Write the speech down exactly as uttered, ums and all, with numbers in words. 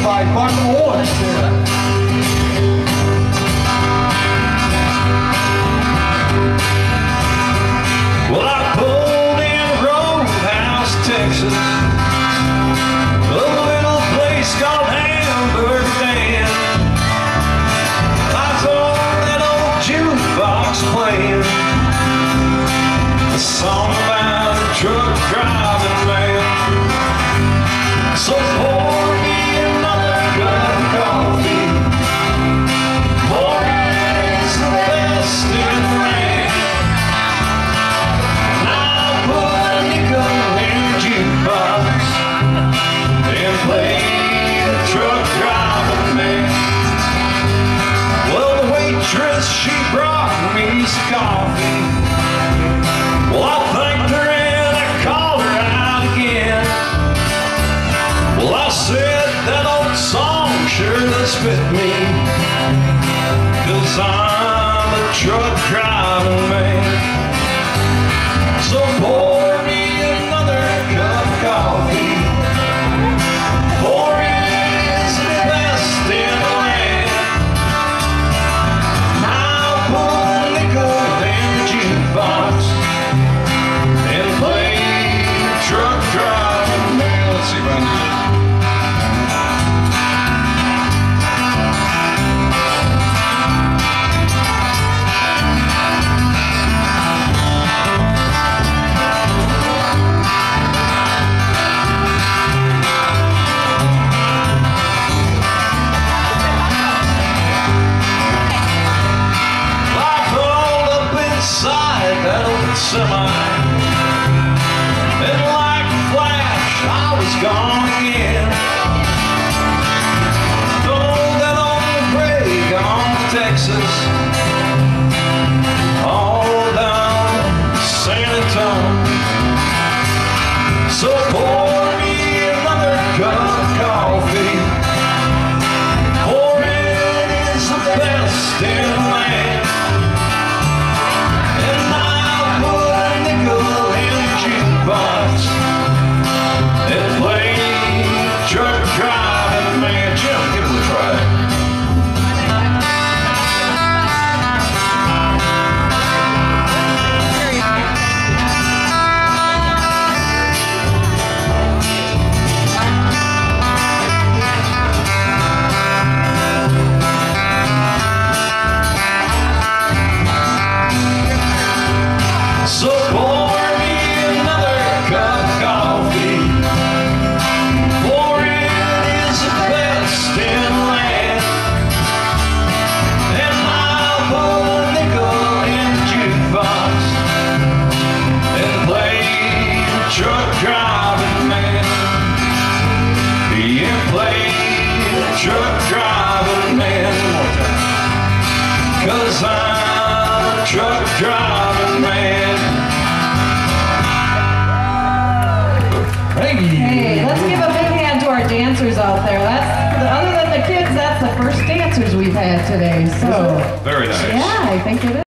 by Buck Owens here. Well, I pulled in Roadhouse, Texas, a little place called Hamburg Dan. I saw that old jukebox playing a song about a truck driving man. So pour me another cup of coffee, for it's the best in the land. And I'll put a nickel in the jukebox and play the truck driving man. Well, the waitress, she brought me some coffee. Well, I thanked her and I called her out again. Well, I said that old song sure does fit me, 'cause I'm a truck driving man. So pour me another cup of coffee, for it's the best in the land. I'll put a nickel in the jukebox and play the truck driving man. Let's see if I can do it. That old semi, and like a flash I was gone again. Oh, that old gray gone to Texas, all down San Antonio. So pour me another cup of coffee, for it is the best in the land. And play truck driving man. Jim, give it a try. So pour me another cup of coffee, for it is the best in the land. And I'll put a nickel in the jukebox and play the truck driving man. Yeah, play the truck driving man one more time, 'cause I'm a truck driving man. Hey, let's give a big hand to our dancers out there. That's, other than the kids, that's the first dancers we've had today. So Very nice. yeah, I think it is.